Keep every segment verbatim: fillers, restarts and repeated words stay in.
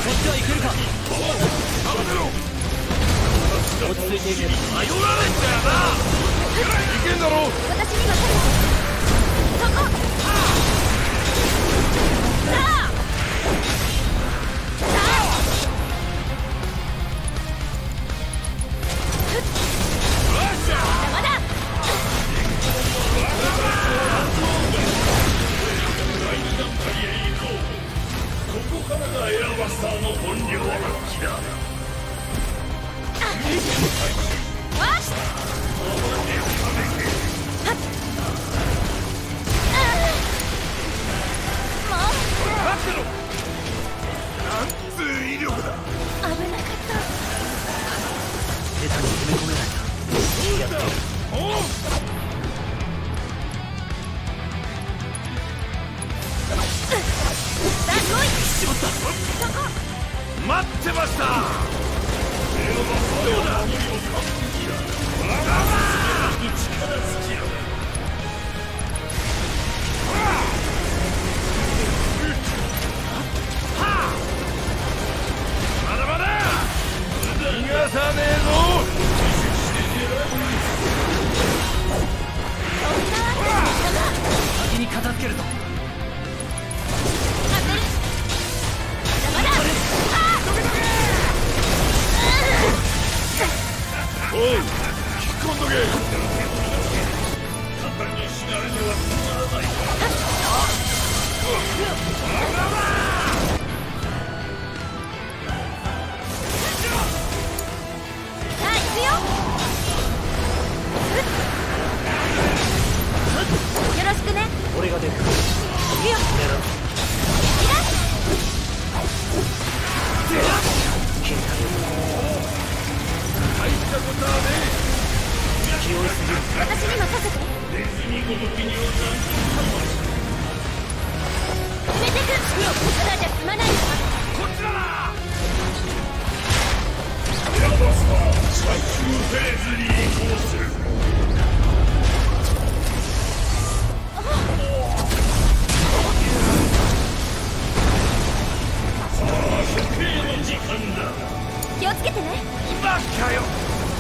っちは行けるか。落ち着いていけ。頼られんだよな。いけんだろ。私に任せて。そこ。さあ。さあ。邪魔だ。ここからがエアバスターの本領発揮だ。待ってました。どうだ。まだまだ逃がさねえぞ。先に片付けるぞ。おう、引っ込んどけ。簡単に死なれてはならない。さあ、行くよ。よろしくね。俺が出る。行くよ。大したことはねえ。気負いすぎる。私に任せて。ネズミごときには決めてく。ただじゃ済まないんだ。こっちだな。エアバスター最終フェーズに移行する。さあ、処刑の時間だ。気をつけてね。バカよ。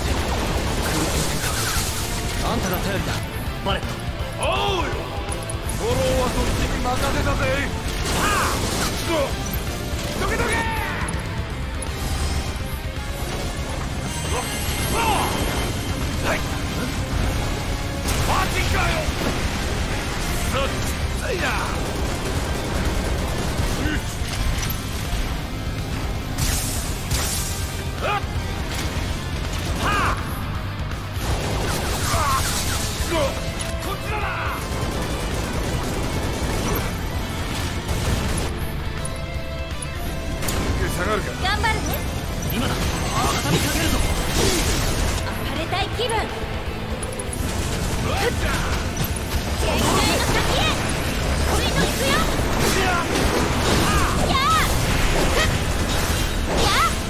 あんたが頼りだ、バレット。おうよ。フォローはそっちに任せたぜ。はあ。どけどけ。はい。マジかよ。そっちだいな。頑張るね。今だ。畳みかけるぞ。暴れたい気分。限界の先へ。これの行くよ。やあ。やあ。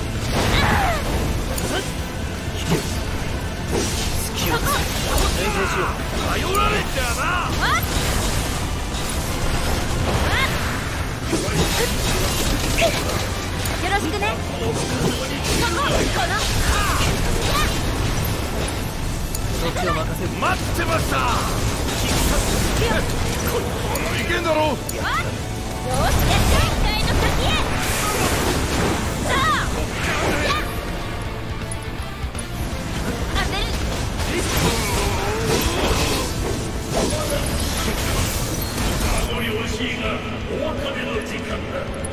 引け。隙をつけ。連携しよう。頼られちゃうな。わっ。よろしくね。ここ、この。そっちを任せる。待ってました。いけんだろ。よし、やっ限界の先へ。さあ。やっ。当てる。名残惜しいが、お別れの時間だ。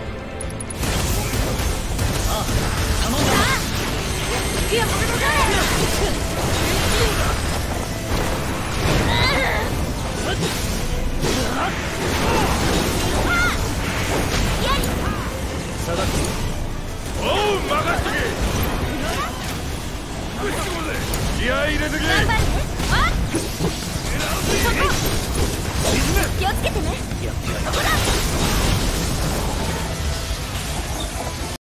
頼んだ。行くよ。下がって。おう、任せとけ。気合い入れてけ。